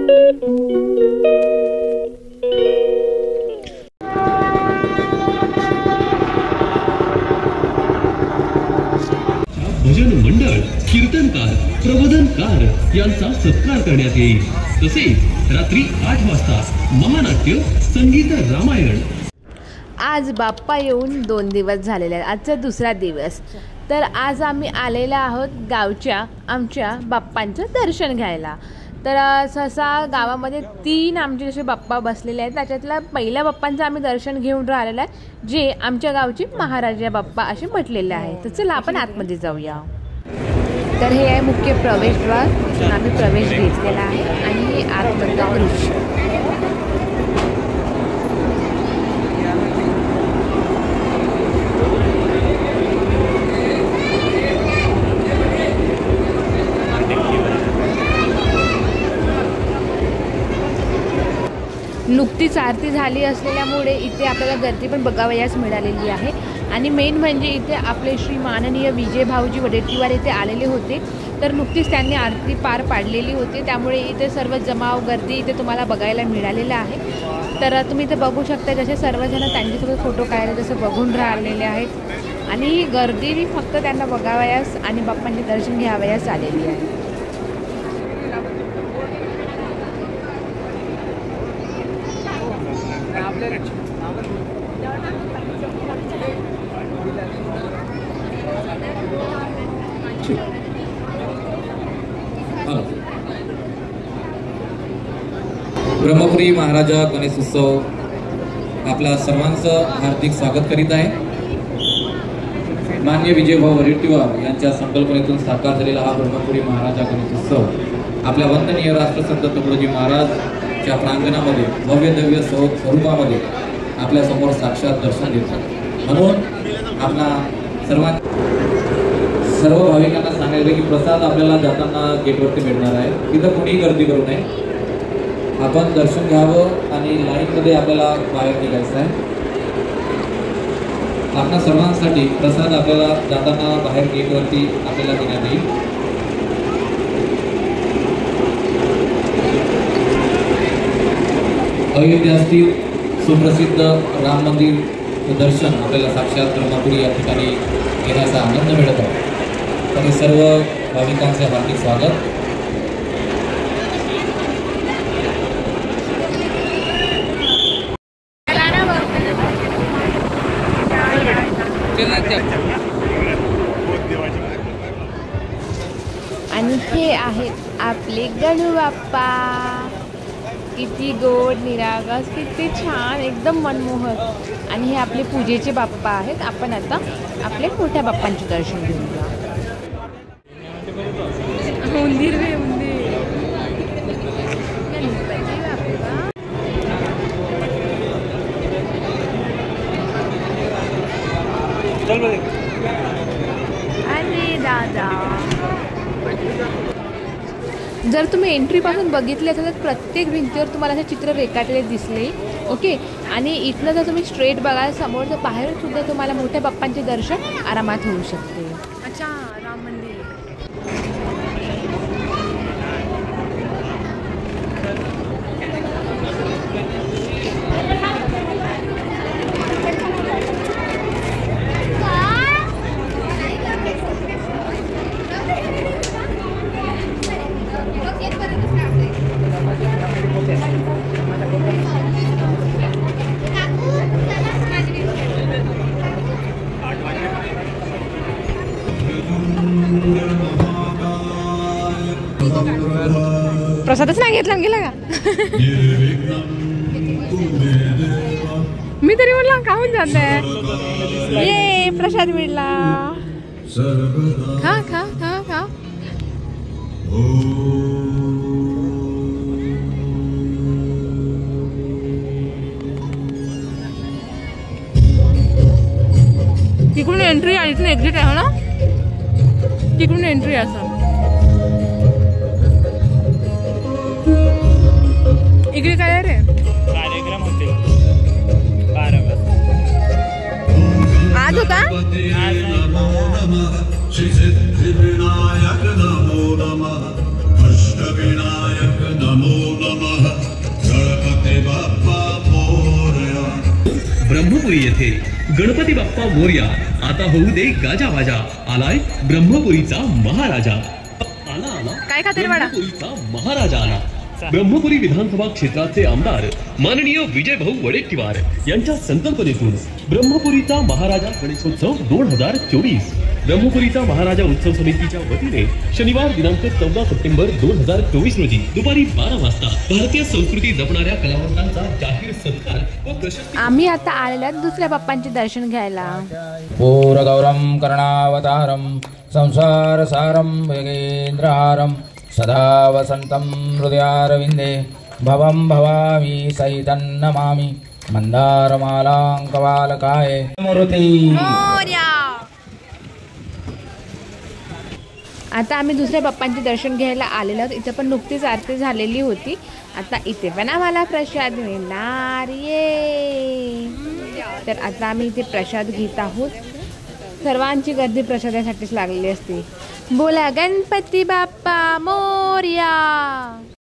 भजन मंडळ, कीर्तनकार, प्रबोधनकार यांचा सत्कार करण्यात येईल। तसेच रात्री 8 वाजता महानाट्य संगीत रामायण। आज बाप्पा येऊन 2 दिवस झालेले आहेत। आजचा दुसरा दिवस। तर आज आम्ही आलेलो आहोत गावच्या आमच्या बाप्पांचं दर्शन घ्यायला। तर सहसा गावामध्ये 3 आमचे जसे बाप्पा बसलेले आहेत, त्याच्यातला पहिल्या बाप्पांचं आम्ही दर्शन घेऊन राहिलेलं आहे, जे आमच्या गावचे महाराजा बाप्पा असे म्हटलेले आहे। तर चला आपण आतमध्ये जाऊया। तर हे आहे मुख्य प्रवेशद्वार, जिथून आम्ही प्रवेश घेतलेला आहे आणि हे आतमधलं दृश्य। नुकतीच आरती झाली असलेल्यामुळे इथे आपल्याला गर्दी पण बघावयास मिळालेली आहे। आणि मेन म्हणजे इथे आपले श्री माननीय विजय भाऊजी वडेट्टीवार इथे आलेले होते। तर नुकतीच त्यांनी आरती पार पाडलेली होती, त्यामुळे इथे सर्व जमाव गर्दी इथे तुम्हाला बघायला मिळालेलं आहे। तर तुम्ही इथे बघू शकता जसे सर्वजण त्यांच्यासोबत फोटो काढायला जसं बघून राहिलेले आहेत आणि ही गर्दी फक्त त्यांना बघावयास आणि बाप्पांचे दर्शन घ्यावयास आलेली आहे। ब्रह्मपुरी महाराजा गणेशोत्सव आपल्या सर्वांचं हार्दिक स्वागत करीत आहे। मान्य विजयभाऊ वडेट्टीवार यांच्या संकल्पनेतून साकार झालेला हा ब्रह्मपुरी महाराजा गणेशोत्सव आपल्या वंदनीय राष्ट्रसंत तुकडोजी महाराजच्या प्रांगणामध्ये भव्य दिव्य स्वरूपामध्ये आपल्या समोर साक्षात दर्शन देतात। म्हणून आपला सर्व भाविकांना सांगायचं की प्रसाद आपल्याला जाताना गेटवरती मिळणार आहे, तिथं कोणीही गर्दी करू नये। आपण दर्शन घ्यावं आणि लाईनमध्ये आपल्याला बाहेर निघायचं आहे। आपल्या सर्वांसाठी प्रसाद आपल्याला जाताना बाहेर गेटवरती आपल्याला देण्यात येईल। अयोध्येतील सुप्रसिद्ध राम मंदिर दर्शन आपल्याला साक्षात ब्रह्मपुरी या ठिकाणी घेण्याचा आनंद मिळत आहे। तर सर्व भाविकांचे हार्दिक स्वागत। आणि हे आहेत आपले गणू बाप्पा, किती गोड निरागस, किती छान, एकदम मनमोहक। आणि हे आपले पूजेचे बाप्पा आहेत। आपण आता आपले मोठ्या बाप्पांचे दर्शन घेऊया। उंदीर रे उंदीर। अरे दादा, जर तुम्ही एंट्रीपासून बघितले असेल तर प्रत्येक भिंतीवर तुम्हाला असे चित्र रेखाटलेले दिसले। ओके, आणि इथनं जर तुम्ही स्ट्रेट बघाल समोर, तर बाहेर सुद्धा तुम्हाला मोठ्या बाप्पांचे दर्शन आरामात होऊ शकते। अच्छा, राम मंदिर। प्रसादच नाही घेतला गेला का? मी तरी म्हटलं खाऊन जाते। ये प्रसाद मिळला, खा खा खा खा। तिकडून एंट्री आणि इथून एक्झिट आहे ना, तिकडून एंट्री असं। इकडे काय रे कार्यक्रम होते 12 आज होता। सिद्धिविनायक नमो नमः, अष्टविनायक नमो नमः। ब्रह्मपुरी येथे गणपती बाप्पा मोरया. आता होऊ दे गाजावाजा. आलाय ब्रह्मपुरीचा महाराजा. आला आला काय खाते रे बाळा? ब्रह्मपुरीचा महाराजा आला. ब्रह्मपुरी विधानसभा क्षेत्राचे आमदार माननीय विजयभाऊ वडेट्टीवार यांच्या संकल्पनेतून ब्रह्मपुरीचा महाराजा गणेशोत्सव 2024 ब्रह्मपुरीचा महाराजा उत्सव समितीच्या वतीने शनिवार दिनांक 14 सप्टेंबर 2024 रोजी दुपारी 12 वाजता भारतीय संस्कृती जपणाऱ्या कलावंतांचा जाहीर सत्कार व प्रशस्ती. आम्ही आता आलेल्या दुसऱ्या बाप्पांचे दर्शन घ्यायला. पूरगौरम करुणावतारम संसारसारम वेगेंद्रहारम सदा वसंतं हृदयारविंदे भवं भवामी सहितं नमामि मंदारमालां कवालकाय मूर्ती. आता आम्ही दुसऱ्या बाप्पांचे दर्शन घ्यायला आलेलो आहोत. इथे पण नुकतीच आरती झालेली होती. आता इथे पण आम्हाला प्रसाद मिळणार ये. तर आता आम्ही इथे प्रसाद घेत आहोत. सर्वांची गर्दी प्रसादासाठीच लागलेली असते. बोला गणपती बाप्पा मोरया.